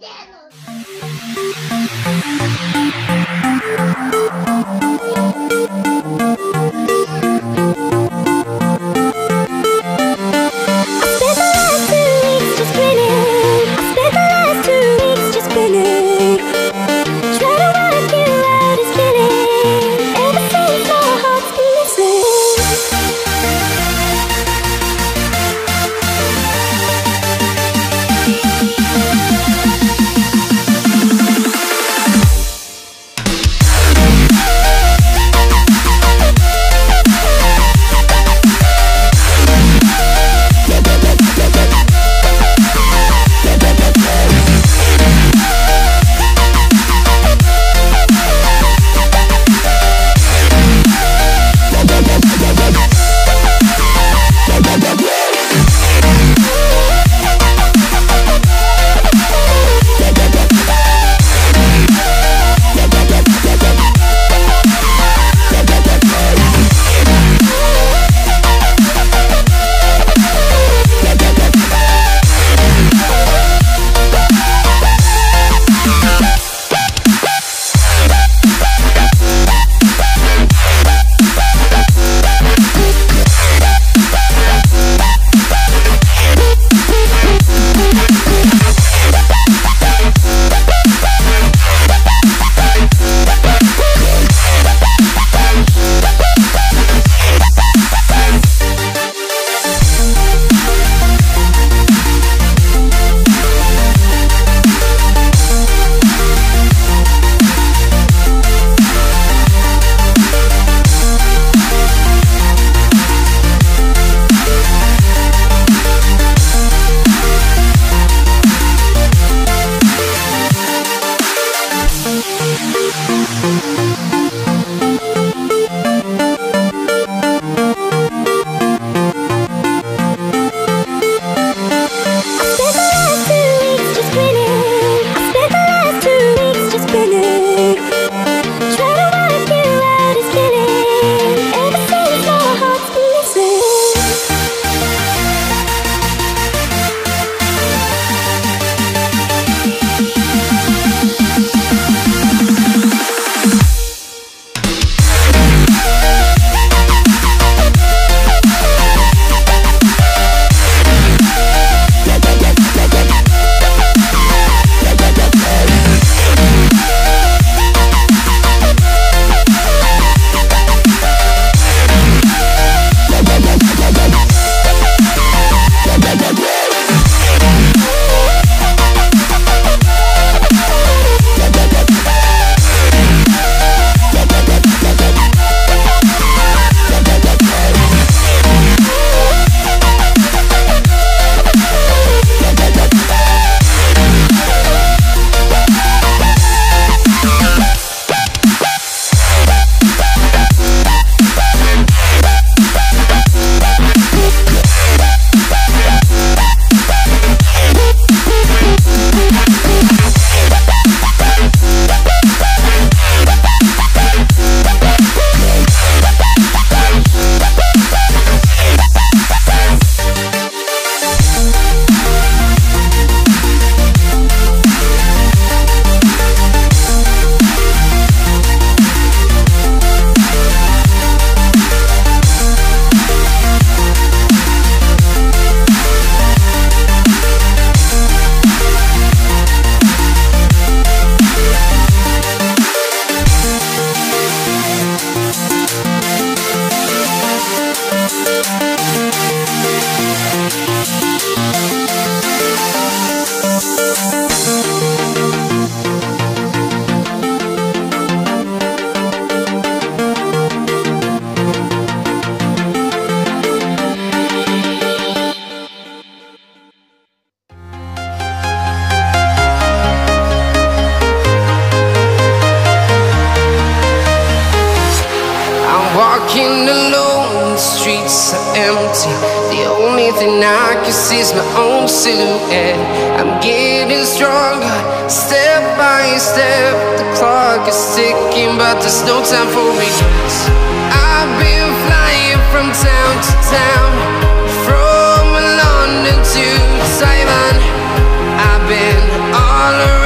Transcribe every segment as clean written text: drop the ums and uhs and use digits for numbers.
Walking alone, the streets are empty. The only thing I can see is my own silhouette. I'm getting stronger, step by step. The clock is ticking, but there's no time for regrets. I've been flying from town to town, from London to Taiwan. I've been all around.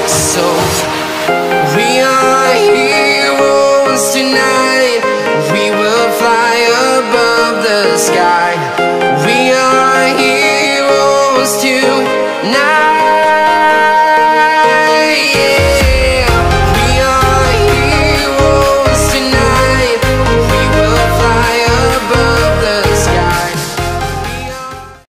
So we are heroes tonight. We will fly above the sky. We are heroes tonight.